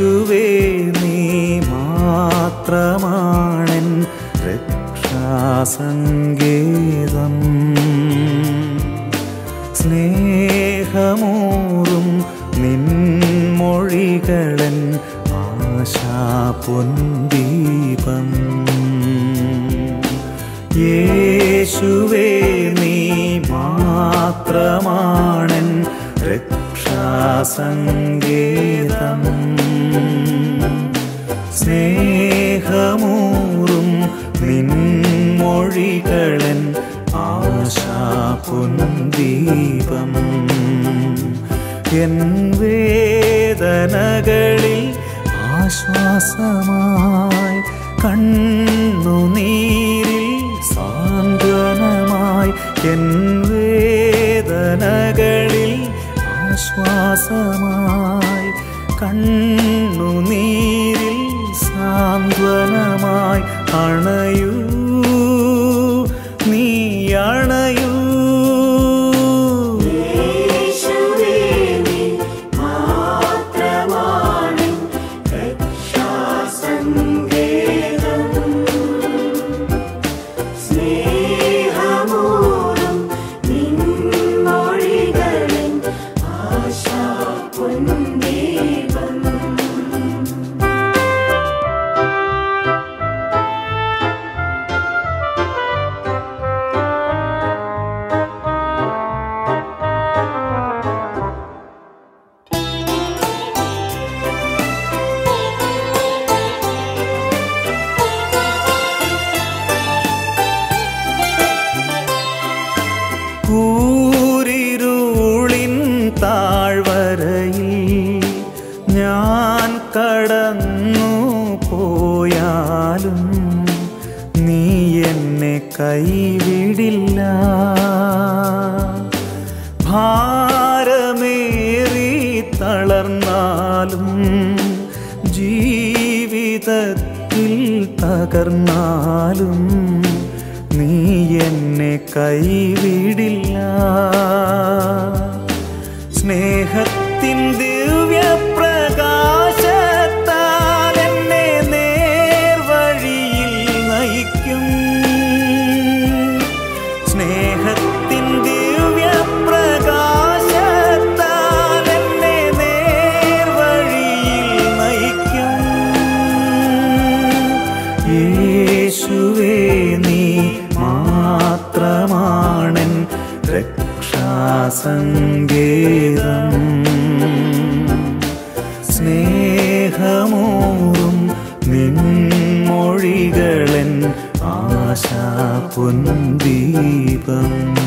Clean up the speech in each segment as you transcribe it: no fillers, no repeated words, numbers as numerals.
യേശുവേ നീ മാത്രമാണെൻ രക്ഷാസങ്കേതം. സ്നേഹമൂറും നിൻമൊഴികളൻ ആശാപൊൻദീപം. യേശുവേ നീ മാത്രമാണെൻ രക്ഷാസങ്കേതം. സ്നേഹമൂറും നിൻമൊഴികളൻ ആശാപൊൻദീപം. എൻ വേദനകളിൽ ആശ്വാസമായി, കണ്ണുനീരിൽ സാന്ത്വനമായി. എൻ വേദനകളിൽ ആശ്വാസമായി, കണ്ണുനീരിൽ സാന്ത്വനമായി. അണയൂ നീ അണയൂ. കൂരിരുളിൻ താഴ്വരയിൽ ഞാൻ കടന്നു പോയാലും നീ എന്നെ കൈവിടില്ല. ഭാരമേറി തളർന്നാലും ജീവിതത്തിൽ തകർന്നാലും നീ എന്നെ കൈവിടില്ല. സ്നേഹത്തിൻ ദിവ്യപ്രകാശത്താൽ എന്നെ നേർവഴിയിൽ നയിക്കും. സ്നേഹത്തിൻ ദിവ്യപ്രകാശത്താൽ എന്നെ നേർവഴിയിൽ നയിക്കും. യേശുവേ നീ മാത്രമാണെൻ രക്ഷാസങ്കേതം. സ്നേഹമൂറും നിൻമൊഴികളൻ ആശാപൊൻദീപം.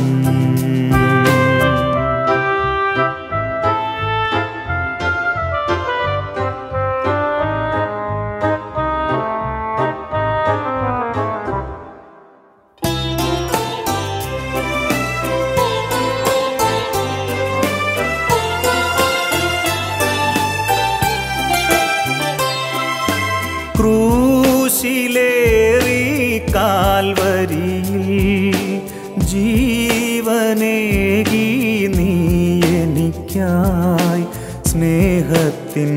ക്രൂശിലേറി കാൽവരിയിൽ ജീവനേകി നീ എനിക്കായി. സ്നേഹത്തിൻ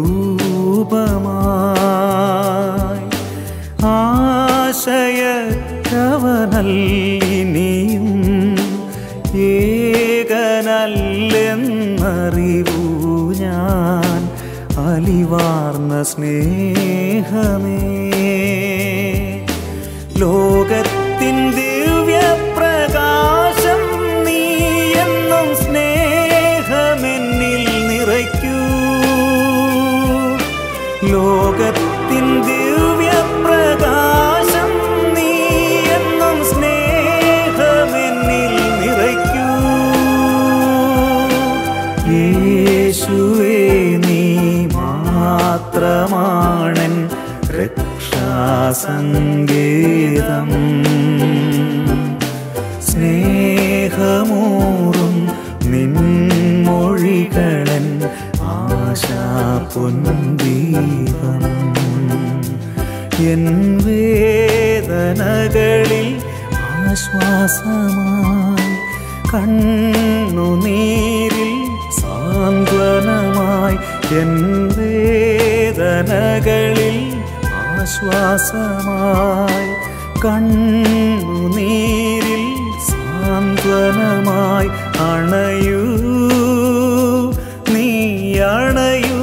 രൂപമായി ആശയക്കവനല്ലിനിയും ഏകനല്ലെന്നറിവൂ ഞാൻ. അലിവാർന്ന സ്നേഹമേ, ലോകത്തിൻ ദിവ്യപ്രകാശം നീ എന്നും സ്നേഹമെന്നിൽ നിറയ്ക്കൂ. ലോകത്തിൻ ദിവ്യപ്രകാശം നീ എന്നും സ്നേഹമെന്നിൽ നിറയ്ക്കൂ. യേശുവേ നീ മാത്രമാണെൻ രക്ഷാസങ്കേതം. സ്നേഹമൂറും നിൻമൊഴികളൻ ആശാപൊൻദീപം. എൻ വേദനകളിൽ ആശ്വാസമായി, കണ്ണുനീരിൽ സാന്ത്വനമായി. എൻ വേദന വേദനകളിൽ ആശ്വാസമായി, കണ്ണുനീരിൽ സാന്ത്വനമായി അണയൂ, നീ അണയൂ.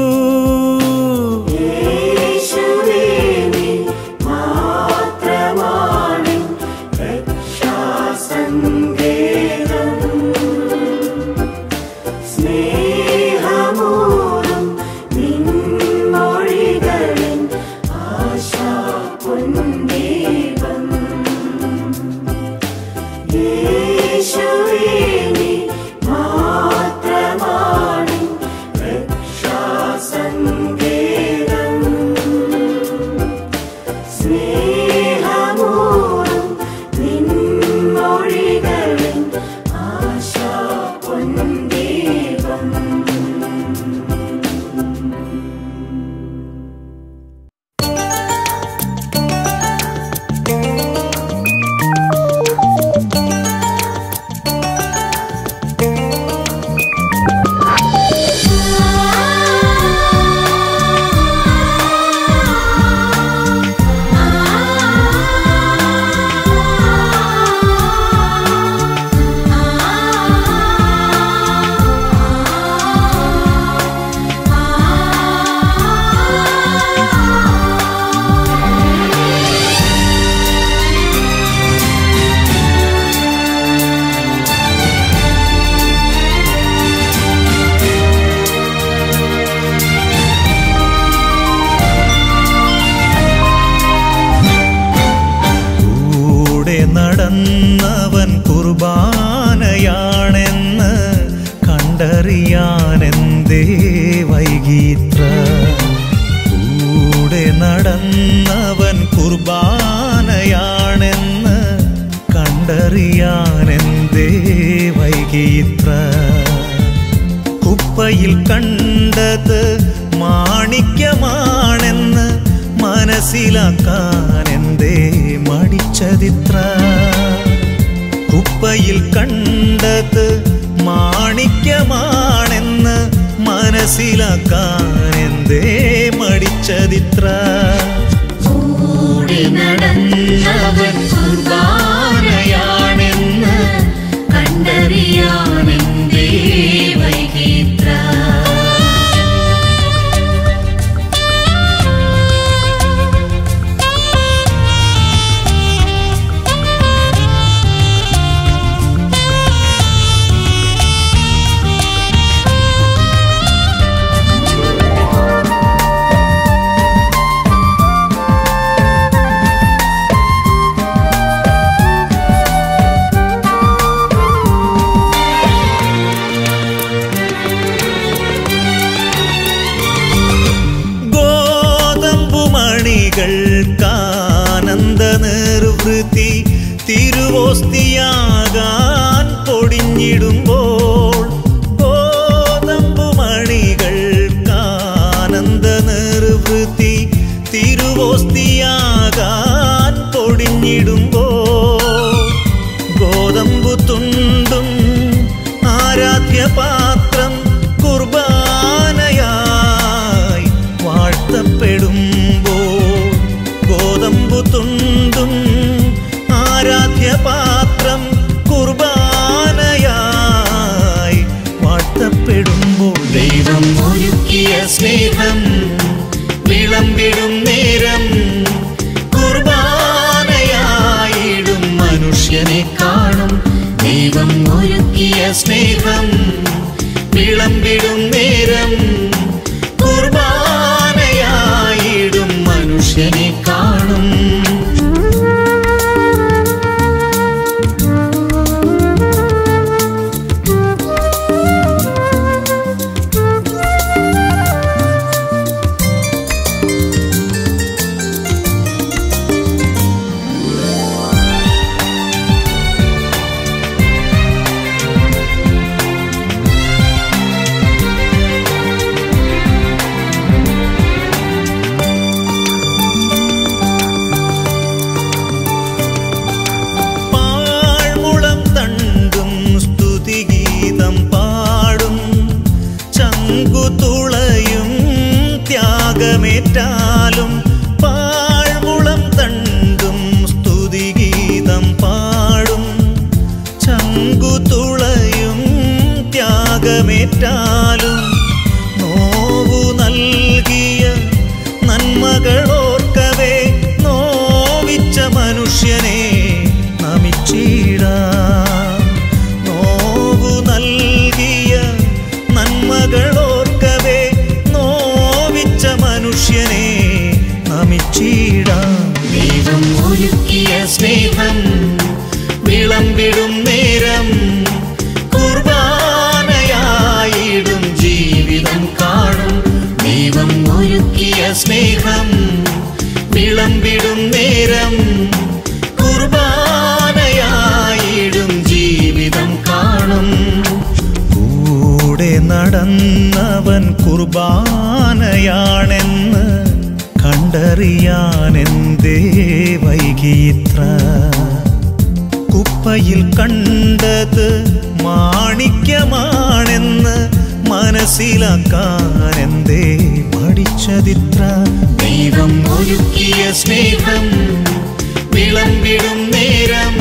നടന്നവൻ കുർബാനയാണെന്ന് കണ്ടറിയാനെന്തേ വൈകിത്ര. കൂടെ നടന്നവൻ കുർബാനയാണെന്ന് കണ്ടറിയാനെന്തേ വൈകിത്ര. കുപ്പയിൽ കണ്ടത് മാണിക്യമാണെന്ന് മനസ്സിലാക്കാനെന്തേ മടിച്ചതിത്ര. കുപ്പയിൽ കണ്ടത് മാണിക്യമാണെന്ന് മനസ്സിലാക്കാനെന്തേ മടിച്ചതിത്ര. കൂടെ നടന്നവൻ കുർബാനയാണെന്ന് കണ്ടറിയാനെന്തേ വൈകിത്ര. ാനന്ദ നിർവൃത്തി തിരുവോസ്തിയാകാൻ പൊടിഞ്ഞിടുമ്പോൾ, ഗോതമ്പുമണികൾക്കാനന്ദ നിർവൃത്തി തിരുവോസ്തിയാകാൻ പൊടിഞ്ഞിടുമ്പോൾ, ഗോതമ്പു തുണ്ടും ആരാധ്യപാത്രം കുർബാനയായി വാഴ്ത്തപ്പെടുമ്പോൾ, ഗോതമ്പു തുണ്ടും ആരാധ്യപാത്രം കുർബാനയായി വാഴ്ത്തപ്പെടുമ്പോൾ, ദൈവം ഒരുക്കിയ സ്നേഹം വിളമ്പിടും നേരം കുർബാനയായിടും മനുഷ്യനെ കാണും. ദൈവം ഒരുക്കിയ സ്നേഹം വിളമ്പിടും നേരം കുർബാനയായിടും മനുഷ്യനെ കാണും. സ്നേഹം വിളമ്പിടും നേരം കുർബാനയായിടും ജീവിതം കാണും. ദൈവം ഒരുക്കിയ സ്നേഹം വിളമ്പിടും നേരം കുർബാനയായിടും ജീവിതം കാണും. കൂടെ നടന്നവൻ കുർബാനയാണെന്ന് കണ്ടറിയാനെന്തേ വൈകിയിത്ര? കുപ്പയിൽ കണ്ടത് മാണിക്യമാണെന്ന് മനസ്സിലാക്കാനെന്തേ പഠിച്ചതിത്ര? ദൈവം ഒരുക്കിയ സ്നേഹം വിളമ്പിടും നേരം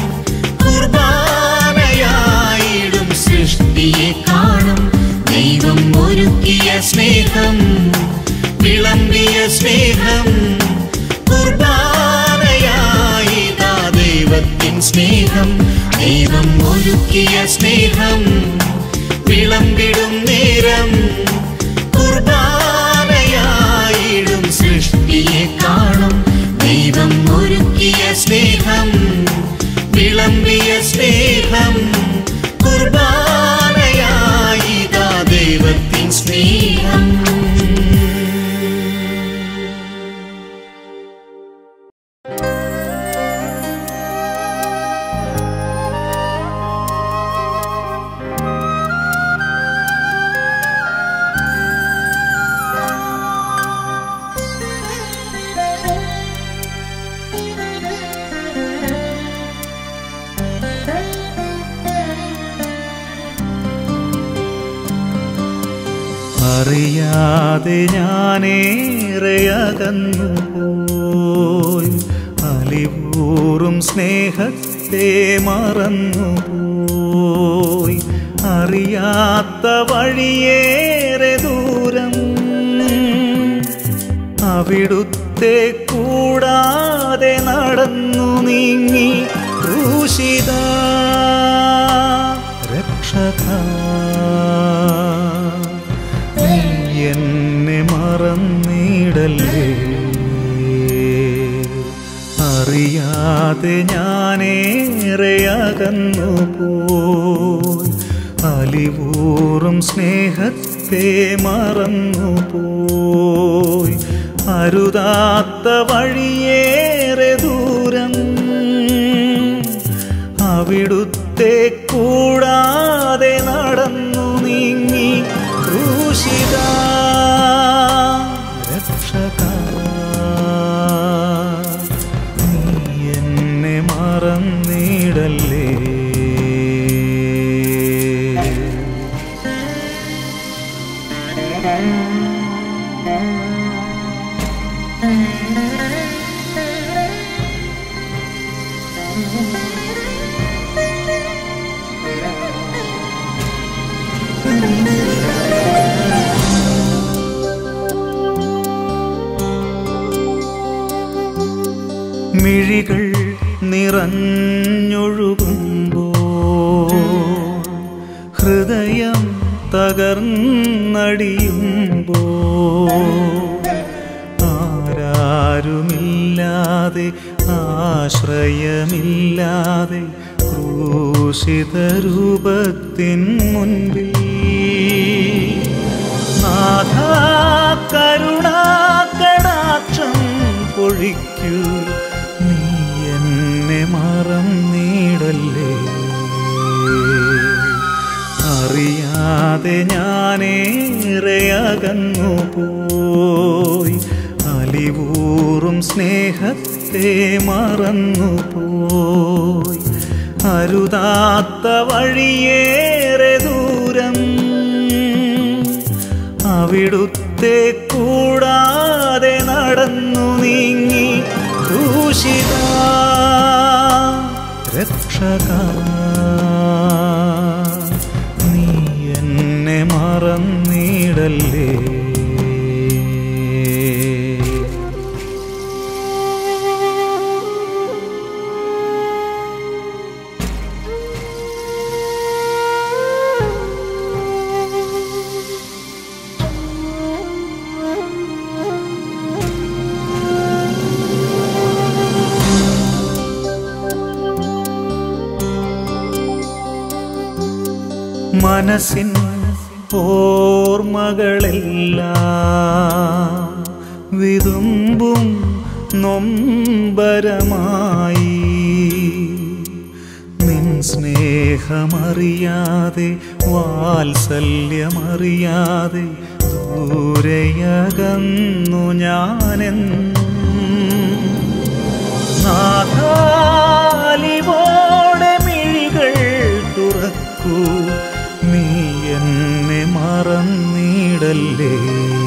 കുർബാനയായിടും സൃഷ്ടിയെ കാണും. ദൈവം ഒരുക്കിയ സ്നേഹം വിളമ്പിയ സ്നേഹം കുർബാനയായിതാ ദൈവത്തിൻ സ്നേഹം. ദൈവം ഒരുക്കിയ സ്നേഹം വിളമ്പിടും നേരം കുർബാനയായിടും സൃഷ്ടിയെ കാണും. ദൈവം ഒരുക്കിയ സ്നേഹം വിളമ്പിയ സ്നേഹം കുർബാനയായിതാ ദൈവത്തിൻ സ്നേഹം. അറിയാതെ ഞാനേറെ അകന്നു പോയി, അലിവൂറും സ്നേഹത്തെ മറന്നുപോയി. അറിയാത്ത വഴിയേറെ ദൂരം അവിടുത്തെ കൂടാതെ നടന്നു നീങ്ങി. ക്രൂശിത രക്ഷക എന്നെ മറന്നിടല്ലേ. അറിയാതെ ഞാനേറെ അകന്നു പോയി, അലിവൂറും സ്നേഹത്തെ മറന്നുപോയി. അരുതാത്ത വഴിയേറെ ദൂരം അവിടുത്തെ കൂടാതെ നടന്നു നീങ്ങി. ക്രൂശിത രക്ഷക നീ എന്നെ മറന്നിടല്ലേ. മിഴികൾ നിറഞ്ഞൊഴുകുമ്പോൾ, ഹൃദയം തകർന്നടിയുമ്പോൾ, ആരാരുമില്ലാതെ ആശ്രയമില്ലാതെ ക്രൂശിത രൂപത്തിൻ മുൻപിൽ നാഥാ കരുണാകടാക്ഷം പൊഴിക്കൂ. നീ എന്നെ മറന്നിടല്ലേ. അറിയാതെ ഞാനേറെ അകന്നു പോയി, അലിവൂറും സ്നേഹത്തെ മറന്നുപോയി. അരുതാത്ത വഴിയേറെ ദൂരം അവിടുത്തെ കൂടാതെ നടന്നു നീങ്ങി. ക്രൂശിത രക്ഷക നീ എന്നെ മറന്നിടല്ലേ. മനസ്സിൻ ഓർമ്മകളെല്ലാം വിതുമ്പും നൊമ്പരമായി നിൻ സ്നേഹമറിയാതെ വാത്സല്യമറിയാതെ ദൂരെയകന്നു ഞാനെന്നും നാഥാലിവോടെ മിഴികൾ തുറക്കൂ നീ എന്നെ മറന്നിടല്ലേ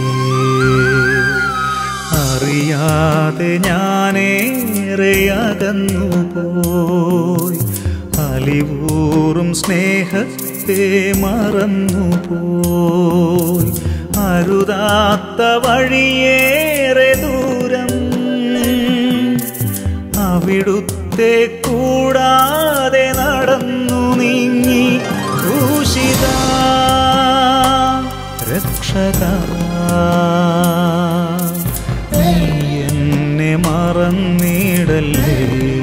അറിയാതെ ഞാനേറെ അകന്നു പോയി അലിവൂറും സ്നേഹത്തെ മറന്നുപോയി അരുതാത്ത വഴിയേറെ ദൂരം അവിടുത്തെ കൂടാതെ നടന്നു നീങ്ങി ക്രൂശിതാ രക്ഷകാ നീ എന്നെ മറന്നിടല്ലേ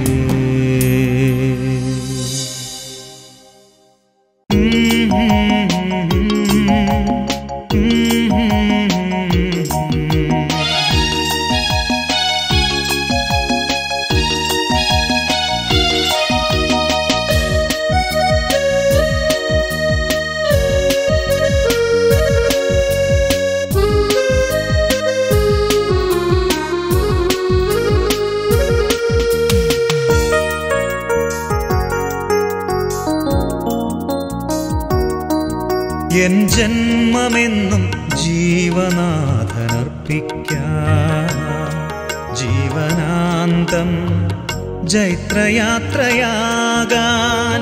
എൻ ജന്മമെന്നും ജീവനാഥനർപ്പിക്കാം ജീവനാന്തം ജൈത്രയാത്രയാകാൻ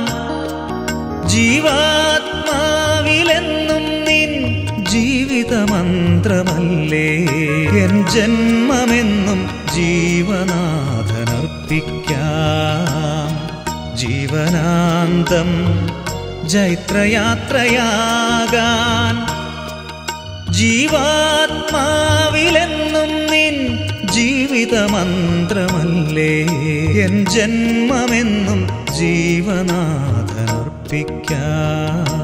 ജീവാത്മാവിലെന്നും നിൻ ജീവിതമന്ത്രമല്ലേ എൻ ജന്മമെന്നും ജീവനാഥനർപ്പിക്കാം ജീവനാന്തം ജൈത്രയാത്രയാകാൻ ജീവാത്മാവിലെന്നും നിൻ ജീവിതമന്ത്രമല്ലേ എൻ ജന്മമെന്നും ജീവനാഥനർപ്പിക്കാം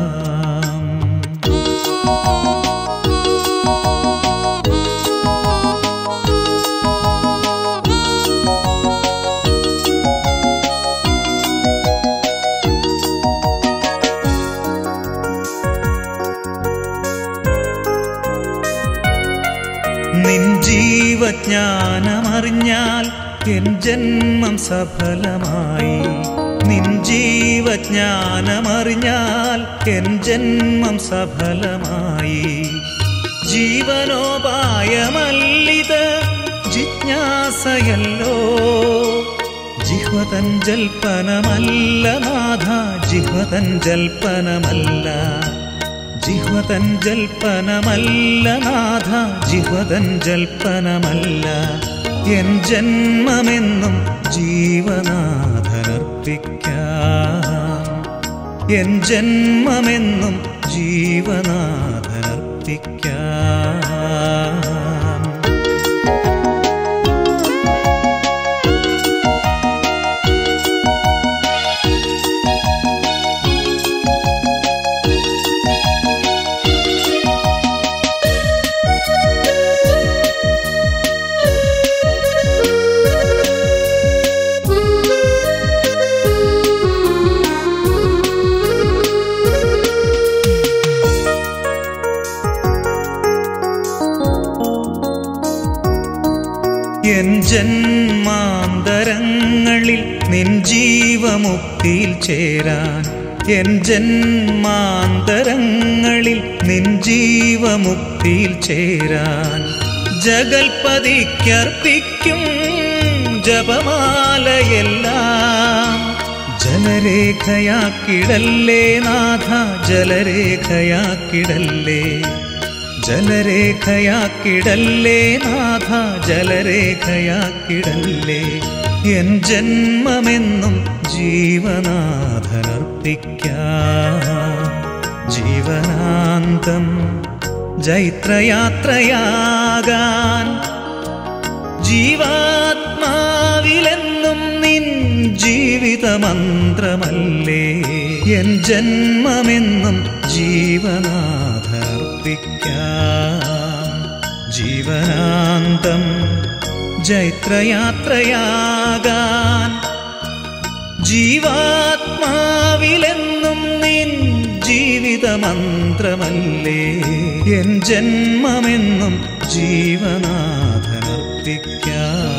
നിൻ ജീവജ്ഞാനമറിഞ്ഞാൽ എൻ ജന്മം സഫലമായി നിൻ ജീവജ്ഞാനമറിഞ്ഞാൽ എൻ ജന്മം സഫലമായി ജീവനോപായമല്ലിത് ജിജ്ഞാസയല്ലോ ജിഹ്വതൻ ജൽപ്പനമല്ല നാഥ ജിഹ്വതൻ ജൽപ്പനമല്ല ജിഹ്വതൻ ജൽപ്പനമല്ല നാഥ ജിഹ്വതൻ ജൽപ്പനമല്ല എൻ ജന്മമെന്നും ജീവനാഥനർപ്പിക്കാം എൻ ജന്മമെന്നും ജീവനാഥനർപ്പിക്കാം എൻ ജന്മാന്തരങ്ങളിൽ നിൻ ജീവമുക്തിയിൽ ചേരാൻ എൻ ജന്മാന്തരങ്ങളിൽ നിൻ ജീവമുക്തിയിൽ ചേരാൻ ജഗൽപതിക്കർപ്പിക്കും ജപമാലയെല്ലാം ജലരേഖയാക്കിടല്ലേ നാഥ ജലരേഖയാക്കിടല്ലേ ജലരേഖയാക്കിടല്ലേ നാഥ ജലരേഖയാക്കിടല്ലേ എൻ ജന്മമെന്നും ജീവനാഥനർപ്പിക്കാം ജീവനാന്തം ജൈത്രയാത്രയാകാൻ ജീവാത്മാവിലെന്നും നിൻ ജീവിതമന്ത്രമല്ലേ എൻ ജന്മമെന്നും ജീവനാഥർപ്പിക്കാം. ജീവനാന്തം ജൈത്രയാത്രയാകാൻ ജീവാത്മാവിലെന്നും നിൻ ജീവിതമന്ത്രമല്ലേ എൻ ജന്മമെന്നും ജീവനാഥനർപ്പിക്കാം.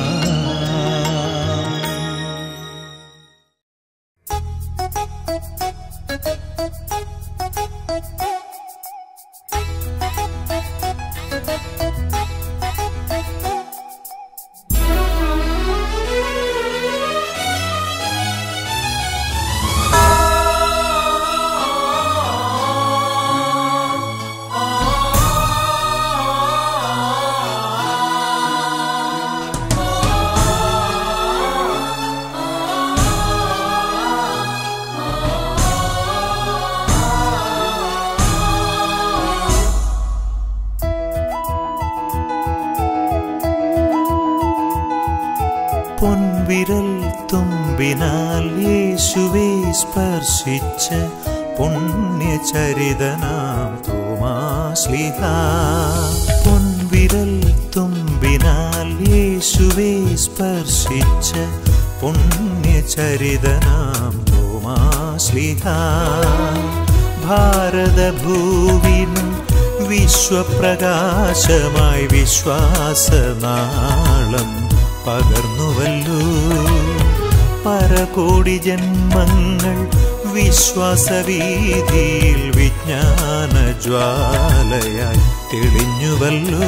പൊൻവിരൽ തുമ്പിനാൽ യേശുവെ സ്പർശിച്ച പുണ്യചരിതനാം തോമാശ്ലീഹ. പൊൻവിരൽ തുമ്പിനാൽ യേശുവെ സ്പർശിച്ച പുണ്യചരിതനാം തോമാശ്ലീഹ. ഭാരതഭൂവിനും വിശ്വപ്രകാശമായി വിശ്വാസനാളം പകർന്നുവല്ലോ. പരകോടി ജന്മങ്ങൾ വിശ്വാസവീതിയിൽ വിജ്ഞാനജ്വാലയായി തെളിഞ്ഞുവല്ലോ.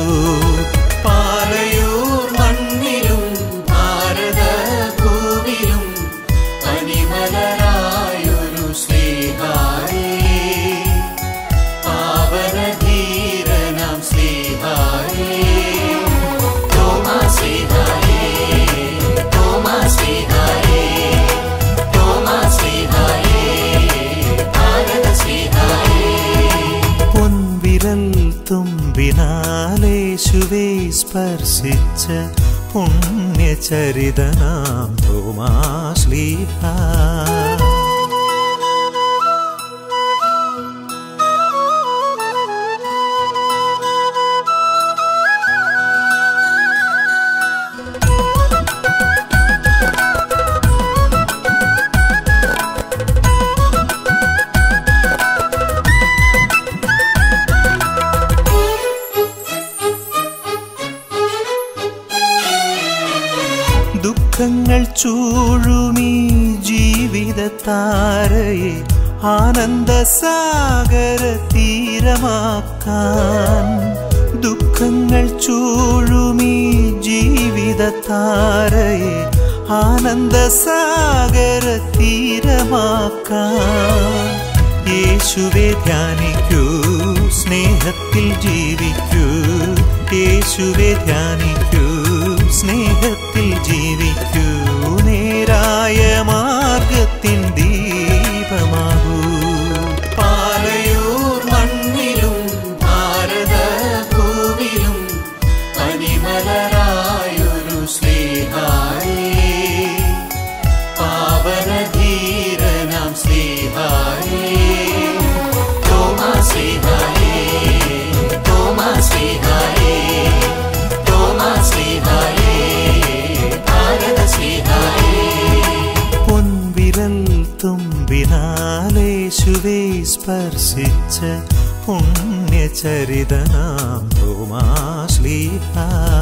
പാലയൂർ മണ്ണിലും ഭാരതഭൂവിലും പനിമലരായൊരു ശ്ലീഹായേ, പാവനധീരനാം ശ്ലീഹായേ, തോമാശ്ലീഹായേ, തോമാശ്ലീഹായേ, തോമാശ്ലീഹായേ, ഭാരതശ്ലീഹായേ. പൊൻവിരൽ തുമ്പിനാലേശുവെ സ്പർശിച്ച പുണ്യചരിതനാം തോമാശ്ലീഹ. ദുഃഖങ്ങൾ ചൂഴുമീ ജീവിതത്താരയെ ആനന്ദസാഗര തീരമാക്കാൻ. ദുഃഖങ്ങൾ ചൂഴുമീ ജീവിതത്താരയെ ആനന്ദസാഗര തീരമാക്കാൻ. യേശുവെ ധ്യാനിക്കൂ, സ്നേഹത്തിൽ ജീവിക്കൂ. യേശുവെ ധ്യാനിക്കൂ, സ്നേഹത്തിൽ ജീവിക്കൂ. നേരായ മാർഗത്തിൻ ദീപമാകൂ. പാലയൂർ മണ്ണിലും ഭാരതഭൂവിലും പനിമലരായൊരു ശ്ലീഹായേ, പാവനധീരനാം ശ്ലീഹായേ, തോമാശ്ലീഹായേ, തോമാശ്ലീഹായേ, തോമാശ്ലീഹായേ, ഭാരതശ്ലീഹായേ. പൊൻവിരൽ തുമ്പിനാലേശുവെ സ്പർശിച്ച പുണ്യചരിതനാം തോമാശ്ലീഹ.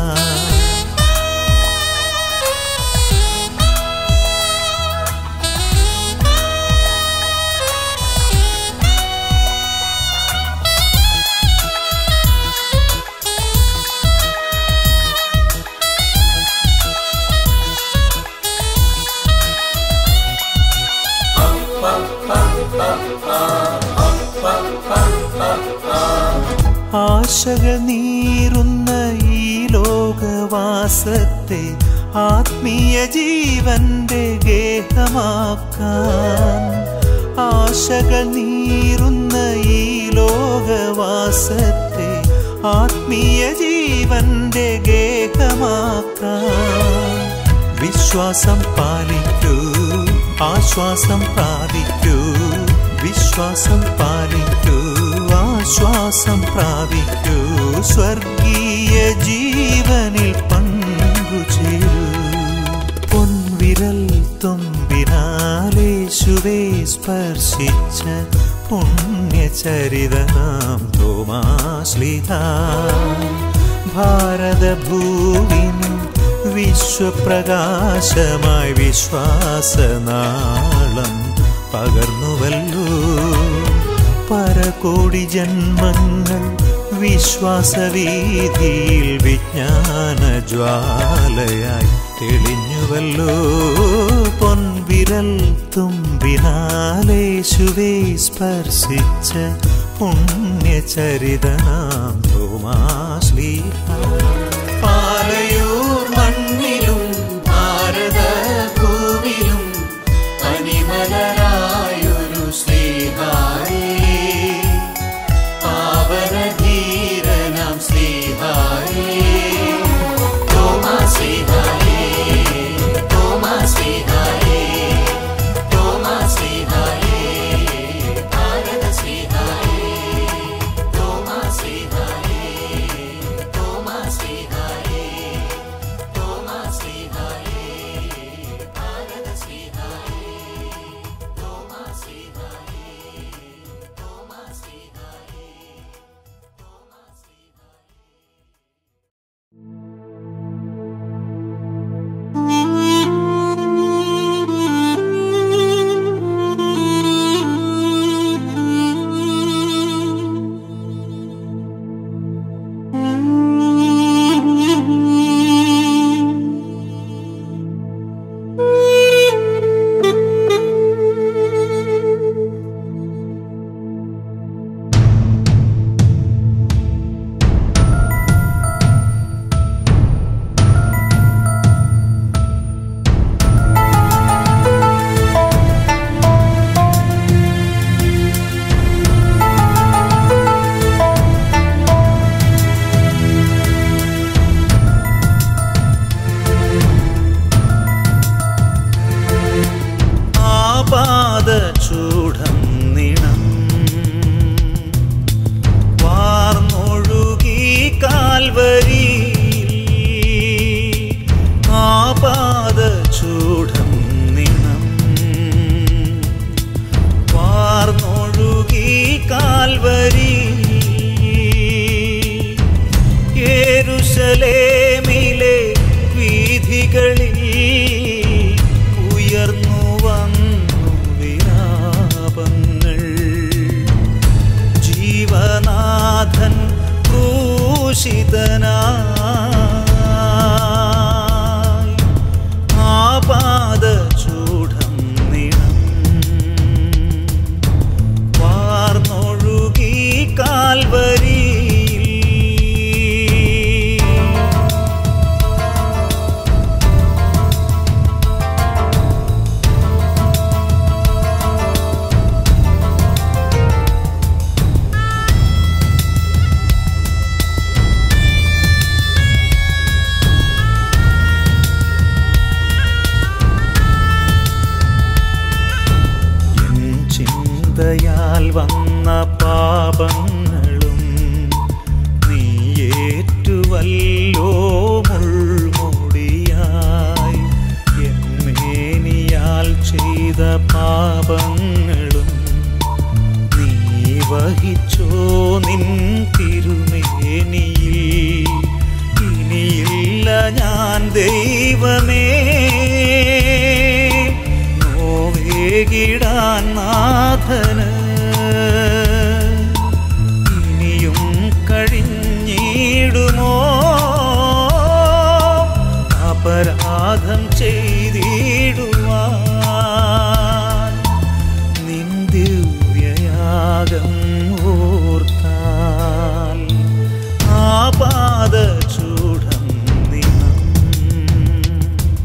ആശകൾ നീറുന്ന ഈ ലോകവാസത്തെ ആത്മീയ ജീവന്റെ ഗേഹമാക്കാൻ. ആശകൾ നീറുന്ന ഈ ലോകവാസത്തെ ആത്മീയ ജീവന്റെ ഗേഹമാക്കാൻ. വിശ്വാസം പാലിക്കൂ, ആശ്വാസം പ്രാപിക്കൂ. വിശ്വാസം പാലിക്കൂ, വിശ്വാസം പ്രാപിക്കൂ, സ്വർഗീയ ജീവനിൽ പങ്കുചേരൂ. പൊൻവിരൽ തുമ്പിനാലേശുവേ സ്പർശിച്ച പുണ്യചരിതനാം തോമാശ്ലീഹാ ഭാരതഭൂവിനും വിശ്വപ്രകാശമായി വിശ്വാസനാളം പകർന്നുവല്ലോ. പരകോടി ജന്മങ്ങൾ വിശ്വാസവീതിയിൽ വിജ്ഞാനജ്വാലയായി തെളിഞ്ഞുവല്ലോ. പൊൻവിരൽ തുമ്പിനാലേശുവേ സ്പർശിച്ച പുണ്യചരിതനാം തോമാശ്ലീഹാ പാലയൂർ മണ്ണിലും ഭാരതഭൂവിലും പനിമലരായൊരു ശ്ലീഹായേ, പാവനധീരനാം ശ്ലീഹായേ, തോമാശ്ലീഹായേ, തോമാശ്ലീഹായേ, തോമാശ്ലീഹായേ, ഭാരതശ്ലീഹായേ, തോമാശ്ലീഹായേ, തോമാശ്ലീഹായേ, തോമാശ്ലീഹായേ, ഭാരതശ്ലീഹായേ, തോമാശ്ലീഹായേ, തോമാശ്ലീഹായേ. പാദചൂഢം നിണം വാർന്നൊഴുകി കാൽവരിയിൽ, ആ പാദചൂഢം നിണം വാർന്നൊഴുകി കാൽവരിയിൽ, യെരൂശലേമിലെ വീഥികളിൽ ഉയർന്നു ജീവനാഥൻ ക്രൂശിതനായി, ആ പാദചൂഢം നിണം വാർന്നൊഴുകി കാൽവരിയിൽ. ചിന്തയാൽ വന്ന പാപങ്ങളും നീയേറ്റുവല്ലോ മുൾമുടിയായി, എന്നേനിയാൽ ചെയ്ത പാപങ്ങളും നീ വഹിച്ചോ നിൻ തിരുമേനിയിൽ. ഇനിയില്ല ഞാൻ ദൈവമേ നോവേകിടാൻ നാഥന്, ഇനിയും കഴിഞ്ഞിടുമോ അപരാധം ചെയ്തിടുവാൻ. നിൻ ദിവ്യയാഗം ഓർത്താൽ ആ പാദചൂഢം നിണം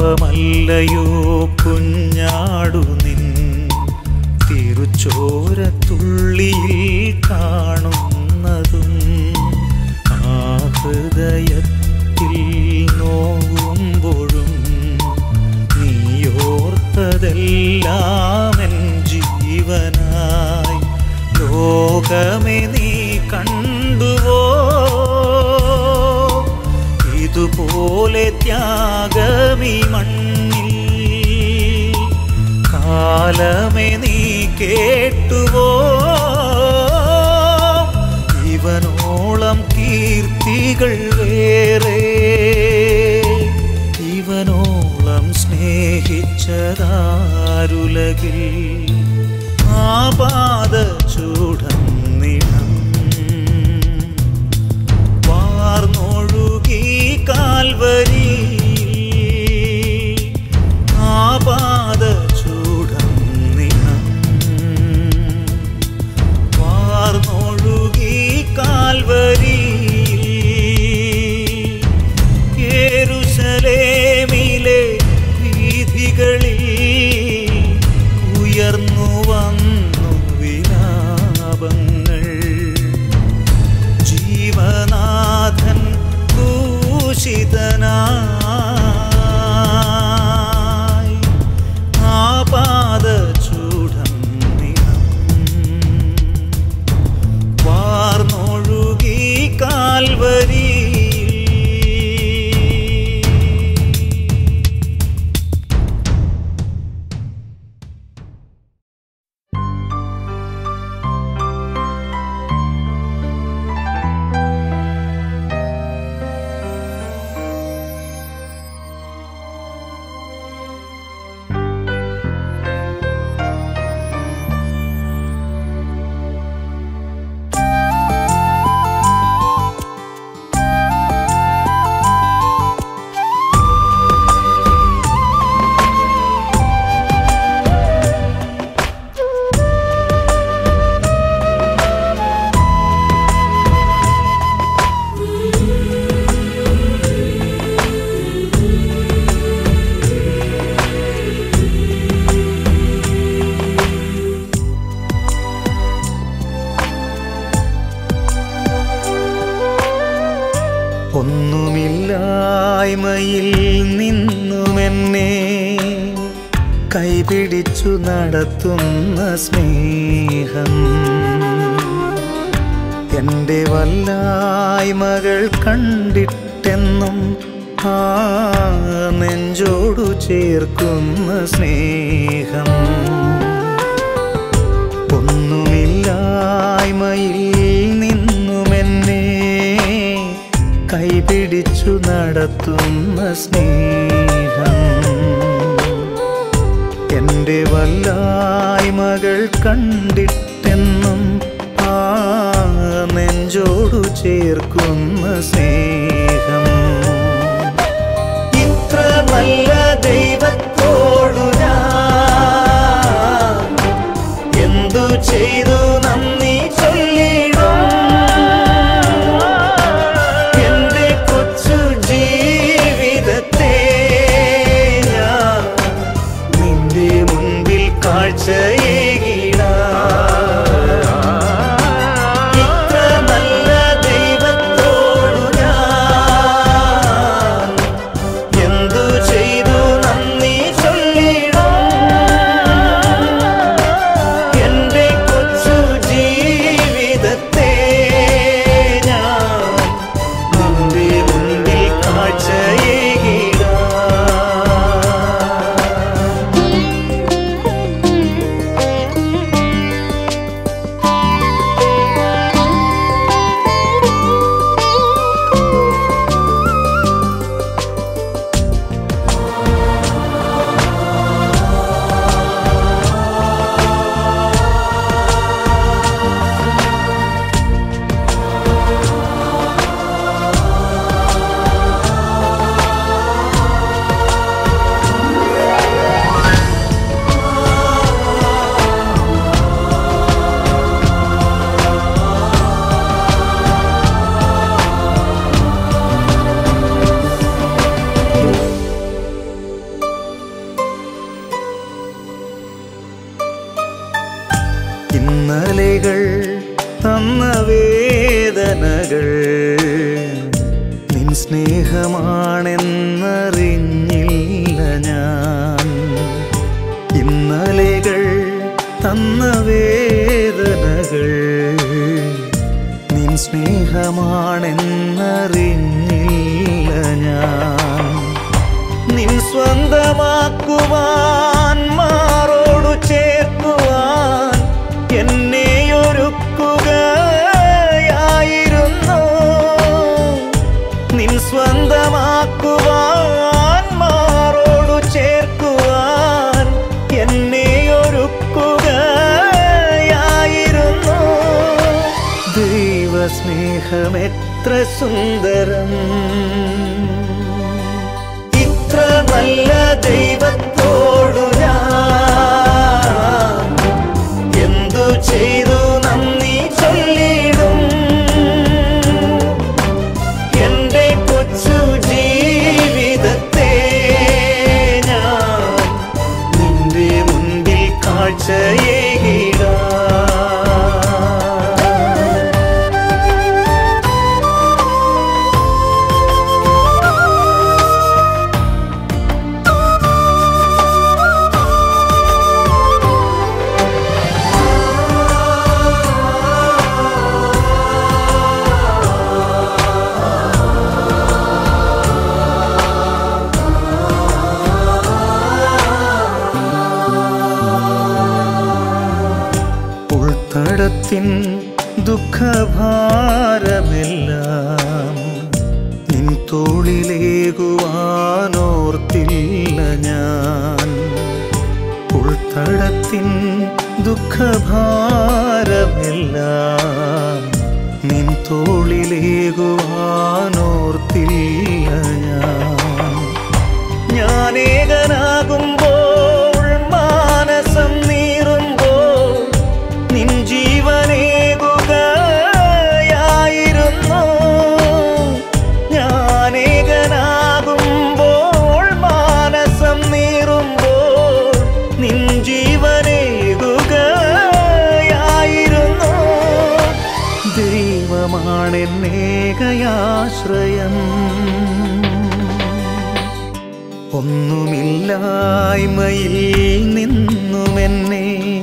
പാപമല്ലയോ കുഞ്ഞാടു നിൻ തിരുച്ചോരത്തുള്ളിയിൽ കാണുന്നതും ആ ഹൃദയത്തിൽ നോവുമ്പോഴും നീയോർത്തതെല്ലാം എൻ ജീവനായി ലോകമേ നീ കണ്ടുവോ ഇതുപോലെ ത്യാഗമീ മണ്ണിൽ കാലമേ നീ കേട്ടുവോ ഇവനോളം കീർത്തികൾ വേറെ ഇവനോളം സ്നേഹിച്ചതാരുലകിൽ ആപാദചൂഢന്നിടം വാർന്നൊഴുകി കാൽവരി ആപാദചൂഢന്നിടം വാർന്നൊഴുകി കാൽവരി യെരൂശലേമിലെ വീഥികളിൽ ഉയർന്നു വന്നു വിലാപങ്ങൾ ജീവനാഥൻ ക്രൂശിതനായി ആപാദചൂഢം നിലം വാർന്നൊഴുകി കാൽവരി ഒന്നുമില്ലായ്മയിൽ നിന്നുമെന്നെ കൈപിടിച്ചു നടത്തുന്ന സ്നേഹം എൻ്റെ വല്ലായ്മകൾ കണ്ടിട്ടെന്നും ആ നെഞ്ചോടു ചേർക്കുന്ന സ്നേഹം ഒന്നുമില്ലായ്മയിൽ നിന്നുമെന്നെ കൈപിടിച്ചു നടത്തുന്ന സ്നേഹം എൻ്റെ വല്ലായ്മകൾ കണ്ടിട്ടെന്നും ആ നെഞ്ചോടു ചേർക്കുന്ന സ്നേഹം ഇത്ര നല്ല ദൈവത്തോടു ഞാൻ എന്തു ചെയ്തു നന്ദി ചൊല്ലിടും ഇത്ര നല്ല ദൈവത്തോടു ഞാൻ എന്തു ചെയ്തു നന്ദി ചൊല്ലിടും എൻ്റെ കൊച്ചു സ്നേഹമാണെന്നറിഞ്ഞില്ല ഞാൻ. ഇന്നലെകൾ തന്ന വേദനകൾ നിൻ സ്നേഹമാണെന്നറിഞ്ഞില്ല ഞാൻ. നിൻ സ്വന്തമാക്കുവാൻ മാറോടു ചേർക്കുവാൻ എന്നെയൊരുക്കുകയായിരുന്നു. നിൻ സ്വന്തമാക്കുവാൻ മാറോടു ചേർക്കുവാൻ എന്നെയൊരുക്കുകയായിരുന്നു. ദൈവസ്നേഹമെത്ര സുന്ദരം! ഇത്ര നല്ല ദൈവത്തോടു ഞാൻ എന്തു ചെയ്തു നന്ദി ചൊല്ലിടും. എന്റെ കൊച്ചു ജീവിതത്തെ ഞാൻ നിന്റെ മുൻപിൽ കാഴ്ചയേകിടാം. ഉൾത്തടത്തിൻ ദുഃഖഭാരമെല്ലാം നിൻ തോളിലേകുവാനോർത്തില്ല ഞാൻ. ഉൾത്തടത്തിൻ ദുഃഖഭാരമെല്ലാം നിൻ തോളിലേകുവാനോർത്തില്ല ഞാൻ. ഞാനേകനാകുമ്പോൾ മാനസം നീറുമ്പോൾ നിൻ ജീവനേകുകയായിരുന്നു. ഞാനേകനാകുമ്പോൾ മാനസം നീറുമ്പോൾ നിൻ ജീവനേകുകയായിരുന്നു. ദൈവമാണെന്നേകയാശ്രയം. ഒന്നുമില്ലായ്മയിൽ നിന്നുമെന്നെ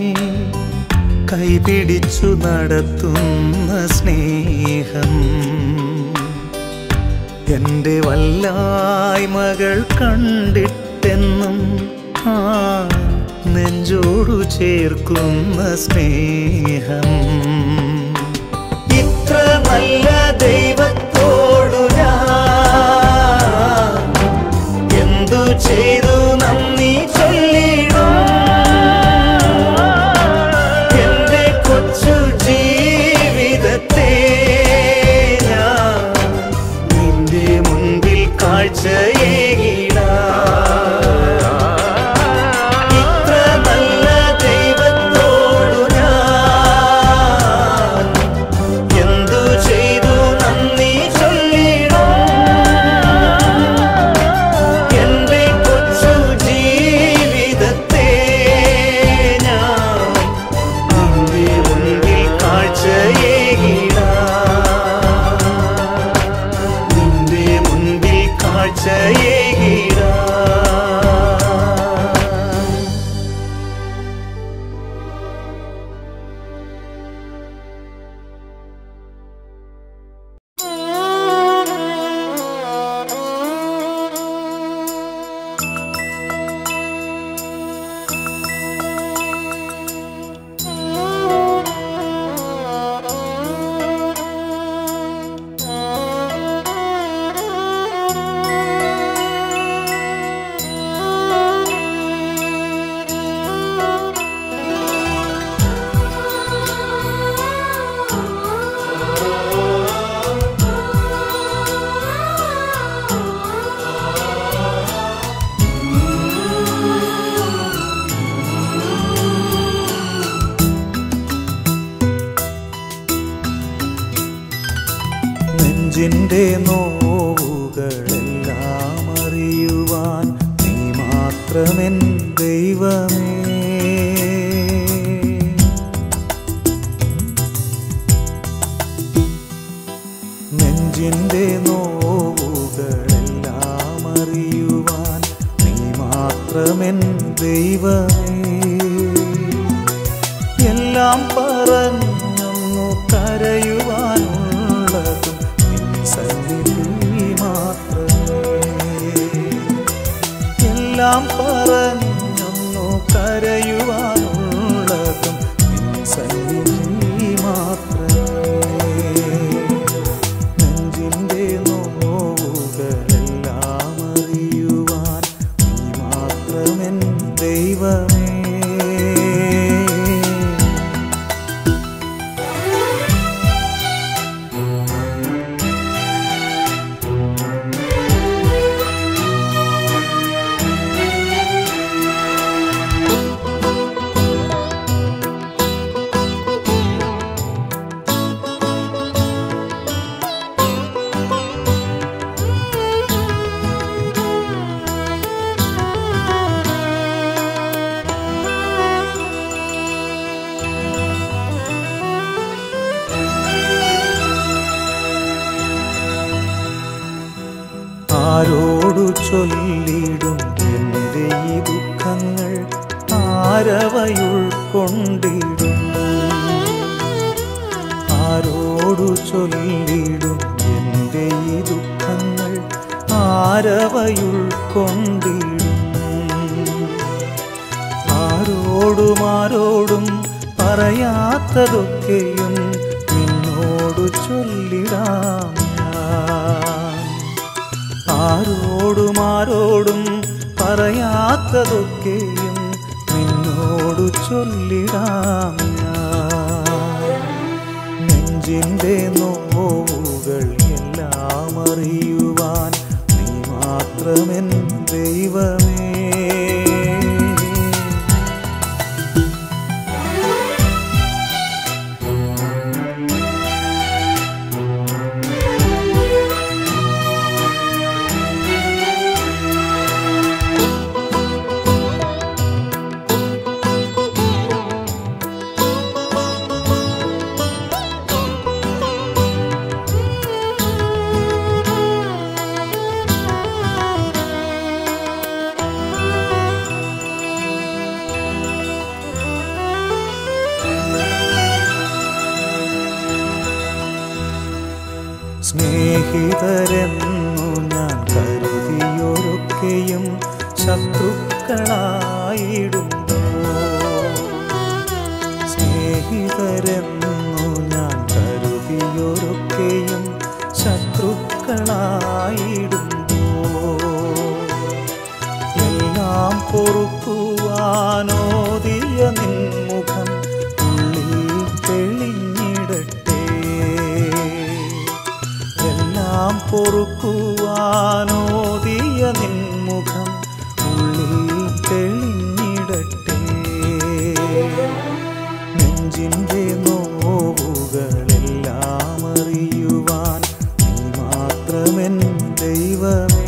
കൈപിടിച്ചു നടത്തുന്ന സ്നേഹം. എൻ്റെ വല്ലായ്മകൾ കണ്ടിട്ടെന്നും ആ നെഞ്ചോടു ചേർക്കുന്ന സ്നേഹം. ഇത്ര നല്ല ദൈവത്തോടു ഞാൻ എന്തു ചെയ്തു നന്ദി ചൊല്ലിടും. ജീവിതത്തെ ഞാൻ നിന്റെ മുൻപിൽ കാഴ്ചയേകിടാം. ഇത്ര നല്ല ദൈവത്തോടു ഞാൻ എന്തു ചെയ്തു നന്ദി ചൊല്ലിടും. എന്റെ കൊച്ചു ജീവിതത്തെ ഞാൻ നിന്റെ മുൻപിൽ നിന്റെ മുൻപിൽ കാഴ്ചയേകിടാം. നെഞ്ചിൻ്റെ നോവുകളെല്ലാം അറിയുവാൻ നീ മാത്രമെൻ ദൈവമേ. നെഞ്ചിൻ്റെ നോവുകളെല്ലാം മാത്രമെൻ ദൈവമേ. എല്ലാം പറഞ്ഞൊന്നു കരയുവാനുള്ളതും നിൻ സന്നിധി മാത്രമേ. എല്ലാം പറഞ്ഞൊന്നു കരയുവാനുള്ളതും നിൻ സന്നിധി മാത്രമേ. നെഞ്ചിൻ്റെ നോവുകളെല്ലാം അറിയുവാൻ നീ മാത്രമെൻ ദൈവമേ. ആരോടു ചൊല്ലിടും എൻ്റെ ഈ ദുഃഖങ്ങൾ, ആരവയുൾക്കൊണ്ടിടും? ആരോടു ചൊല്ലിടും എൻ്റെ ഈ ദുഃഖങ്ങൾ, ആരവയുൾക്കൊണ്ടിടും? ആരോടും പറയാത്തതൊക്കെയും നിന്നോടു ചൊല്ലിടാം ഞാൻ. ആരോടും പറയാത്തതൊക്കെയും നിന്നോടു ചൊല്ലിടാം ഞാൻ. നെഞ്ചിൻ്റെ നോവുകൾ എല്ലാം അറിയുവാൻ നീ മാത്രമെൻ ദൈവമേ. സ്നേഹിതരെന്നു ഞാൻ കരുതിയൊരൊക്കെയും ശത്രുക്കളായിടുന്നു. സ്നേഹിതരെന്നു ഞാൻ കരുതിയൊരൊക്കെയും ശത്രുക്കളായിടുന്നു. എല്ലാം പൊറുക്കുവാനോദിയ നിൻമുഖം ഉള്ളിൽ തെളിഞ്ഞിടട്ടെ. എല്ലാം പൊറുക്കുവാനോദിയ നിൻമുഖം ഉള്ളിൽ തെളിഞ്ഞിടട്ടെ. നെഞ്ചിൻ്റെ നോവുകളെല്ലാം അറിയുവാൻ നീ മാത്രമെൻ ദൈവമേ.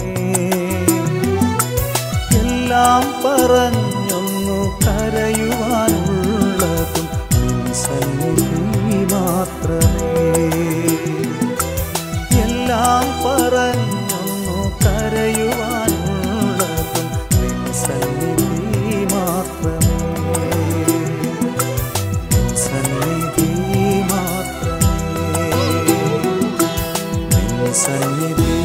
എല്ലാം പറഞ്ഞൊന്നു കരയുവാനുള്ളതും നിൻ സന്നിധി മാത്രമേ. എല്ലാം പറഞ്ഞൊന്നു കരയുവാനുള്ളതും നിൻ സന്നിധി മാത്രമേ. നിൻ സന്നിധി മാത്രമേ. നിൻ സന്നിധി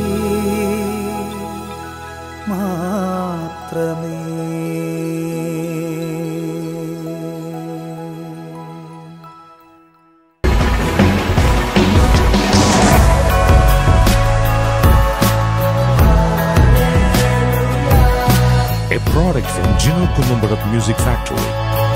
മാത്രമേ. A product from Gino Columbarat Music Factory.